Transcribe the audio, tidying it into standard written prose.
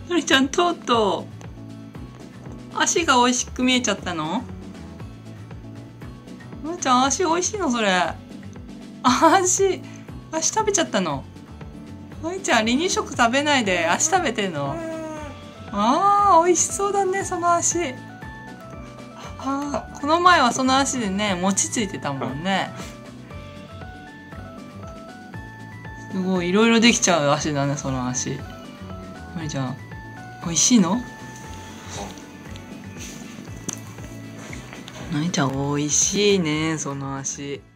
のりちゃん、とうとう足が美味しく見えちゃったの？のりちゃん、足美味しいのそれ？足食べちゃったの？のりちゃん、離乳食食べないで足食べてんの？あー、美味しそうだね、その足。この前はその足でね、餅ついてたもんね。すごい、いろいろできちゃう足だね、その足。のりちゃん、美味しいの？のりちゃん、美味しいね、その足。